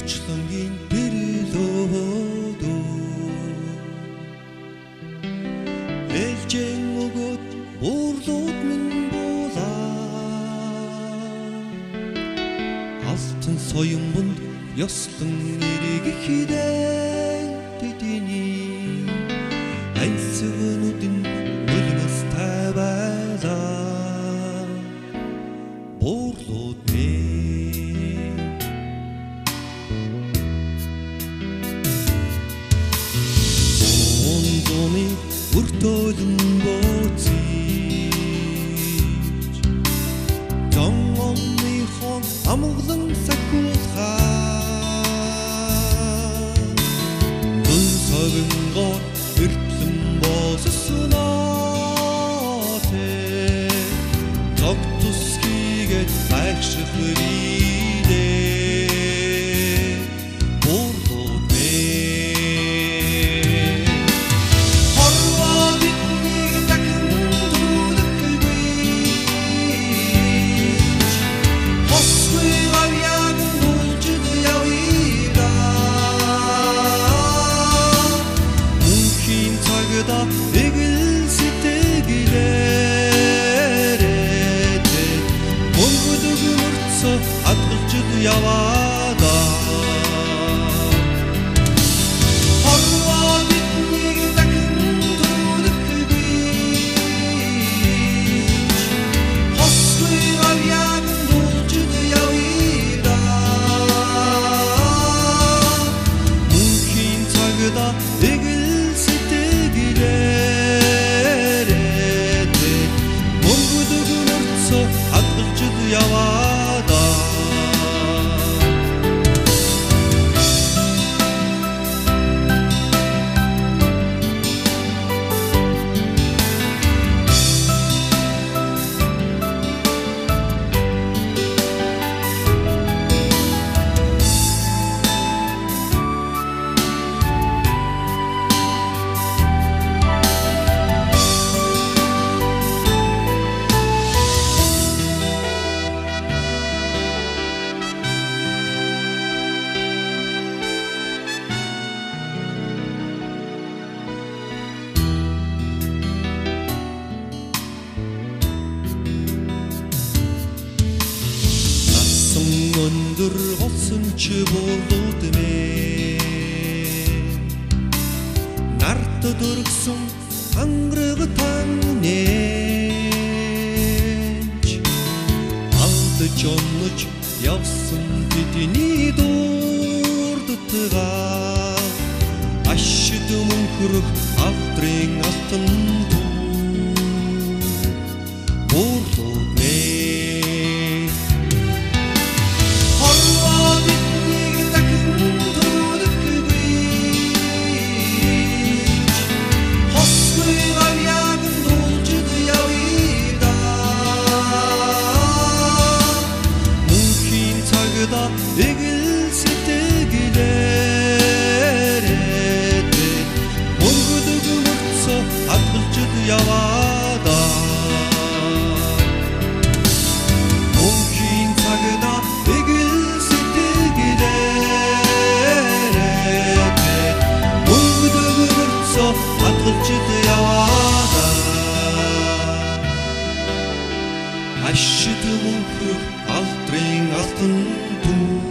Урчлангийн бэрэлөөдөө ээлжэн өгөөд буурлууд минь буулаа алтан соён бунд ёслон эргэхидэн тэдний ансгнуудын өлмөс тавайлаа буурлууд минь зуны өртөөлн бууциж зонгомныхон амглан сахиулхаа дүн согнгоор эртлэн боссноо тэ тогтус хийгээд хайших иридээ буурлууд минь хорвоо бидний дахин дүүлэхгүйч хосгүй авьяаг дуулжид явъя мөнхийн цагда эгэл сэтгэлээрээ мөнгөдөг мөрцөө хадгалжид яваада хорвоо бидний дахин дүүлэхгүйч хосгүй авьяаг дуулжид явъя мөнхийн цагда эгэл сэтгэлээрээ мөнгөдөг мөрцөө хадгалжид яваада өндөр болсон ч буурлууд минь нарт дөргсөн хангараг таньж алдж онож явсан бидний дурдтгаа ашид мөнхөрөх авдрын алтан буурлууд минь хорвоо бидний дахин дүүлэхгүйч хосгүй авьяаг дуулжид явъя мөнхийн цагда эгэл сэтгэлээрээ мөнгөдөг мөрцөө хадгалжид яваада мөнхийн цагда эгэл сэтгэлээрээ мөнгөдөг мөрцөө хадгалжид яваада ашид мөнхөрөх алдрын алтан дүү